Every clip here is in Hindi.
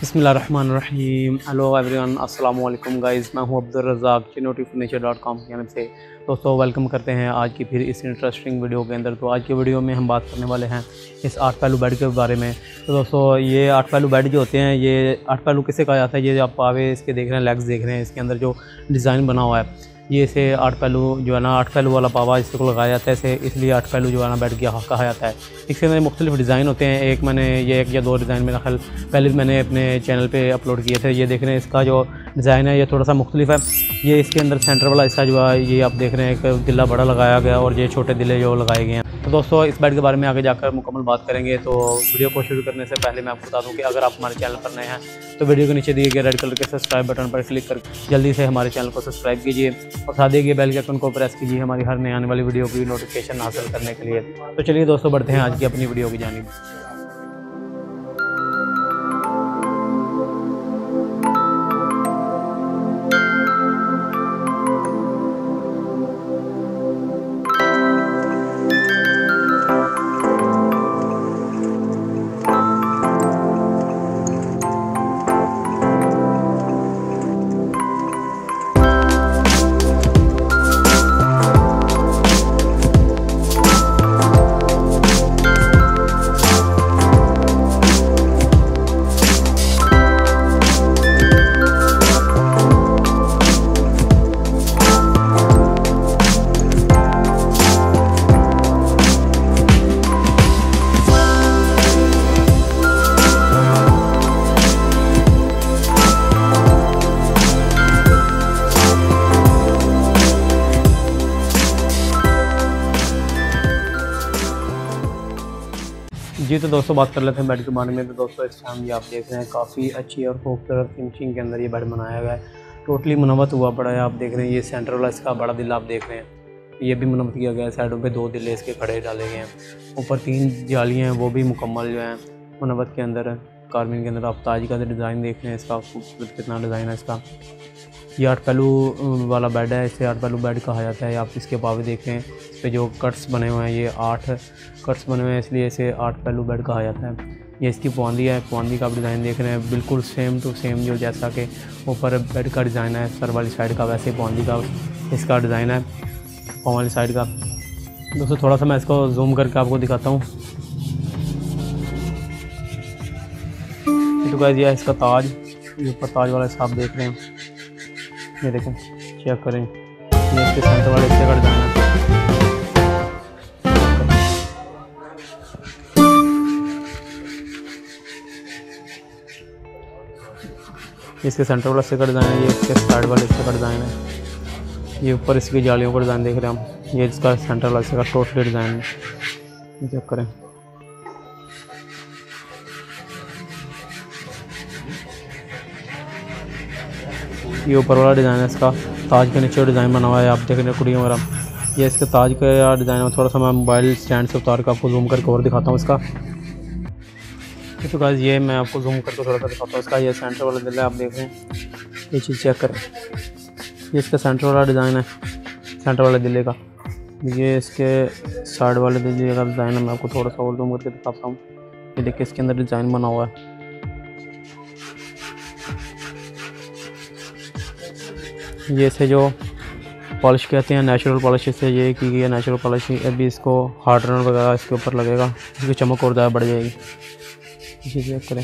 बिस्मिल्लाहिर्रहमानिर्रहीम। हेलो एवरीवन, अस्सलाम वालेकुम गाइस। मैं हूं अब्दुल रज़ाक chinotifurniture.com की जानब से। दोस्तों वेलकम करते हैं आज की फिर इस इंटरेस्टिंग वीडियो के अंदर। तो आज की वीडियो में हम बात करने वाले हैं इस 8 पहलू बेड के बारे में। तो दोस्तों ये 8 पहलू बेड जो होते हैं, ये 8 पहलू किसे कहा जाता है? ये आप पावे इसके देख रहे हैं, लेग्स देख रहे हैं, इसके अंदर जो डिज़ाइन बना हुआ है, ये इसे 8 पहलू जो है ना, 8 पहलू वाला पावा इससे को लगाया जाता है इसे, इसलिए 8 पहलू जो है ना बेड कहा जाता है। इसके अंदर मुख्तलिफ डिज़ाइन होते हैं। एक मैंने ये 1 या 2 डिज़ाइन मेरा ख्याल पहले मैंने अपने चैनल पे अपलोड किए थे। ये देख रहे हैं, इसका जो डिज़ाइन है ये थोड़ा सा मुख्तलिफ है। ये इसके अंदर सेंटर वाला हिस्सा जो है ये आप देख रहे हैं, एक दिल्ला बड़ा लगाया गया और ये छोटे दिले जो लगाए गए हैं। तो दोस्तों इस बेड के बारे में आगे जाकर मुकम्मल बात करेंगे। तो वीडियो को शुरू करने से पहले मैं आपको बता दूं कि अगर आप हमारे चैनल पर नए हैं तो वीडियो के नीचे दिए गए रेड कलर के सब्सक्राइब बटन पर क्लिक कर जल्दी से हमारे चैनल को सब्सक्राइब कीजिए और साथ ही बेल के आइकन को प्रेस कीजिए हमारी हर नई आने वाली वीडियो की नोटिफिकेशन हासिल करने के लिए। तो चलिए दोस्तों बढ़ते हैं आज की अपनी वीडियो की जानिब। जी तो दोस्तों बात कर लेते हैं बेड के बारे में। तो दोस्तों इस टाइम ये आप देख रहे हैं काफ़ी अच्छी और खूबसूरत फिनिशिंग के अंदर ये बेड बनाया गया है। टोटली मुनव्वत हुआ पड़ा है। आप देख रहे हैं ये सेंटर वाला इसका बड़ा दिल आप देख रहे हैं, ये भी मुनव्वत किया गया है। साइडों पे 2 दिले इसके खड़े डाले गए हैं। ऊपर 3 जालियाँ हैं, वो भी मुकम्मल जो हैं मुनव्वत के अंदर कार्विंग के अंदर। आप ताज का डिज़ाइन देख रहे हैं, इसका खूबसूरत कितना डिज़ाइन है इसका। ये 8 पहलू वाला बेड है, इसे 8 पहलू बेड कहा जाता है। आप इसके पावे देख रहे हैं, इस पर जो कट्स बने हुए हैं ये 8 कट्स बने हुए हैं, इसलिए इसे 8 पहलू बेड कहा जाता है। ये इसकी पौंदी है, पौंदी का आप डिज़ाइन देख रहे हैं बिल्कुल सेम टू सेम, जो जैसा कि ऊपर बेड का डिज़ाइन है सर वाली साइड का, वैसे पौंदी का इसका डिज़ाइन है पाँव वाली साइड का। दोस्तों थोड़ा सा मैं इसको जूम करके आपको दिखाता हूँ। तो गाइस ये है इसका ताज, ये ऊपर ताज वाला हिस्सा आप देख रहे हैं, ये देखें, चेक करें, ये इसके सेंटर वाले हिस्से का डिज़ाइन है। इसके सेंटर वाले हिस्से का डिज़ाइन है, ये इसके साइड वाले हिस्से का डिज़ाइन है। ये ऊपर इसकी जालियों का डिज़ाइन देख रहे हैं हम, ये इसका सेंटर वाला हिस्से का टोटली डिज़ाइन है। चेक करें, ये ऊपर वाला डिज़ाइन है इसका, ताज के नीचे डिज़ाइन बना हुआ है। आप देख रहे हैं कुड़ियों वगैरह, ये इसके ताज का डिज़ाइन है। थोड़ा सा मैं मोबाइल स्टैंड से उतार कर आपको जूम करके और दिखाता हूँ इसका। तो गाइस ये मैं आपको जूम करके थोड़ा सा दिखाता हूँ इसका। ये सेंटर वाला दिल है, आप देख रहे हैं, ये चीज़ चेक करें, ये इसका सेंटर वाला डिज़ाइन है, सेंटर वाले दिले का। ये इसके साइड वाले दिले का डिज़ाइन है, मैं आपको थोड़ा सा और जूम करके दिखाता हूँ। ये देखिए इसके अंदर डिज़ाइन बना हुआ है। ये से जो पॉलिश कहते हैं नेचुरल पॉलिश, से ये की गई है नेचुरल पॉलिश। अभी इसको हार्डनर वगैरह इसके ऊपर लगेगा, इसकी चमक और ज़्यादा बढ़ जाएगी। इसी चेक करें,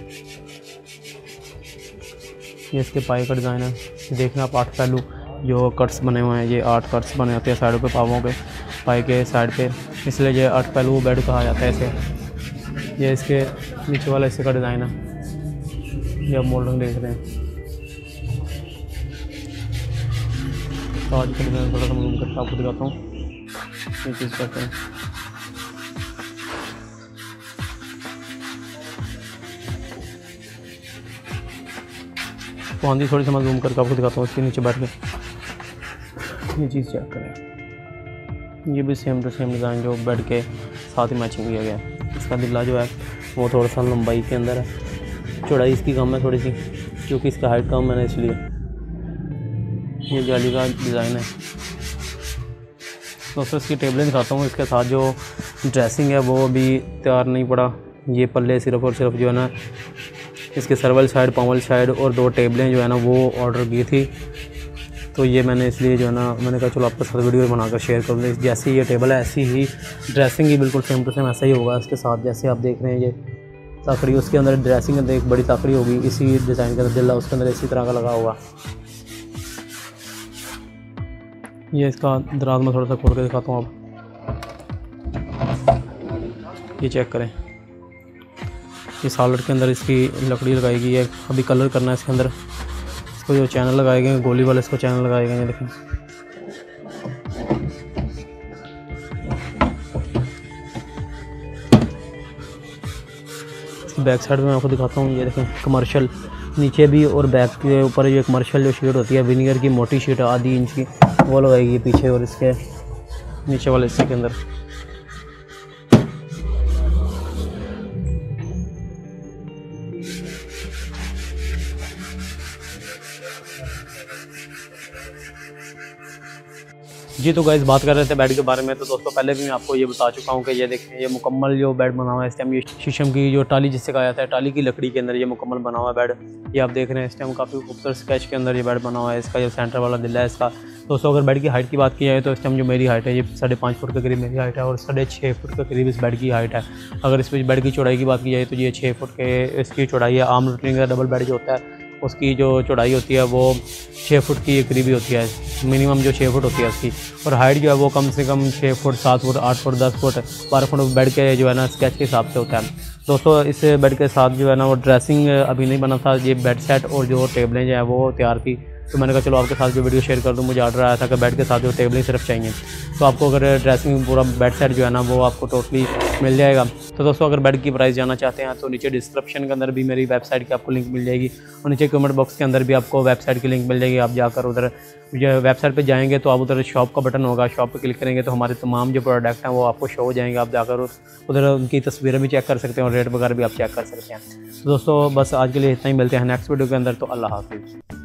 ये इसके पाए का डिज़ाइन है। देखना आप 8 पहलू जो कट्स बने हुए हैं, ये 8 कट्स बने होते हैं साइडों पे पावों के, पाए के साइड पे, इसलिए ये 8 पहलू बेड कहा जाता है इसे। ये इसके नीचे वाला हिस्से का डिज़ाइन है, ये आप मोल्डिंग देख रहे हैं। तो आज का डिज़ाइन थोड़ा सा जूम करके आपको दिखाता हूँ, ये चीज़ करते हैं। पौंदी थोड़ी सी मैं जूम करके आपको दिखाता हूँ इसके नीचे बैठ के, ये चीज़ चेक करें। ये भी सेम टू सेम डिज़ाइन जो बेड के साथ ही मैचिंग किया गया है। इसका दिल्ला जो है वो थोड़ा सा लंबाई के अंदर है, चौड़ाई इसकी कम है थोड़ी सी, क्योंकि इसका हाइट कम है ना, इसलिए। ये जाली का डिज़ाइन है। दोस्तों इसकी टेबलें दिखाता हूँ, इसके साथ जो ड्रेसिंग है वो अभी तैयार नहीं पड़ा। ये पल्ले सिर्फ और सिर्फ जो है ना इसके सर्वल साइड, पावल साइड और 2 टेबलें जो है ना वो ऑर्डर की थी। तो ये मैंने इसलिए जो है ना मैंने कहा चलो आपके साथ वीडियो बनाकर शेयर कर दूँ। जैसी ये टेबल है ऐसी ही ड्रेसिंग ही बिल्कुल सेम टू सेम ऐसा ही होगा इसके साथ। जैसे आप देख रहे हैं ये ताकड़ी, उसके अंदर ड्रेसिंग के अंदर एक बड़ी ताकड़ी होगी इसी डिज़ाइन के अंदर, दिल्ला उसके अंदर इसी तरह का लगा होगा। ये इसका दराज में थोड़ा सा खोल के दिखाता हूँ। आप ये चेक करें, इस हालत के अंदर इसकी लकड़ी लगाई गई है। अभी कलर करना है इसके अंदर। इसको जो चैनल लगाए गए हैं गोली वाले, इसको चैनल लगाए गए हैं, देखें। बैक साइड में मैं आपको दिखाता हूँ। ये देखें कमर्शियल नीचे भी और बैक के ऊपर ये कमर्शियल जो शीट होती है विनीगर की मोटी शीट आधी इंच की वो लगाएगी पीछे और इसके नीचे वाले हिस्से के अंदर। जी तो गाइस बात कर रहे थे बेड के बारे में। तो दोस्तों पहले भी मैं आपको ये बता चुका हूँ कि ये देखें ये मुकम्मल जो बेड बना हुआ है इस टाइम, ये शीशम की जो टाली जिससे कहा जाता है टाली की लकड़ी के अंदर ये मुकम्मल बना हुआ है बेड। ये आप देख रहे हैं इस टाइम काफ़ी खूबसूरत स्केच के अंदर ये बेड बना हुआ है। इसका जो सेंटर वाला दिल्ला है इसका। दोस्तों अगर बेड की हाइट की बात की जाए तो इस टाइम जो मेरी हाइट है ये 5.5 फुट के करीब मेरी हाइट है और 6.5 फुट के करीब इस बेड की हाइट है। अगर इस बेड की चौड़ाई की बात की जाए तो ये 6 फुट के इसकी चौड़ाई है। आम रूटीन का डबल बेड जो होता है उसकी जो चौड़ाई होती है वो 6 फुट की करीबी होती है, मिनिमम जो 6 फुट होती है उसकी। और हाइट जो है वो कम से कम 6 foot, 7 foot, 8 foot, 10 foot, 12 foot bed के जो है ना स्केच के हिसाब से होता है। दोस्तों इस बेड के साथ जो है ना वो ड्रेसिंग अभी नहीं बना था, ये बेड सेट और जो टेबलें जो है वो तैयार थी। तो मैंने कहा चलो आपके साथ जो वीडियो शेयर कर दूँ। मुझे ऑर्डर आया था कि बेड के साथ जो टेबलें सिर्फ चाहिए। तो आपको अगर ड्रेसिंग पूरा बेड सेट जो है ना वो आपको टोटली मिल जाएगा। तो दोस्तों अगर बेड की प्राइस जानना चाहते हैं तो नीचे डिस्क्रिप्शन के अंदर भी मेरी वेबसाइट की आपको लिंक मिल जाएगी और नीचे कमेंट बॉक्स के अंदर भी आपको वेबसाइट की लिंक मिल जाएगी। आप जाकर उधर वेबसाइट पे जाएंगे तो आप उधर शॉप का बटन होगा, शॉप पे क्लिक करेंगे तो हमारे तमाम जो प्रोडक्ट हैं वो आपको शो हो जाएंगे। आप जाकर उधर उनकी तस्वीरें भी चेक कर सकते हैं और रेट वगैरह भी आप चेक कर सकते हैं। तो दोस्तों बस आज के लिए इतना ही, मिलते हैं नेक्स्ट वीडियो के अंदर। तो अल्लाह हाफिज़।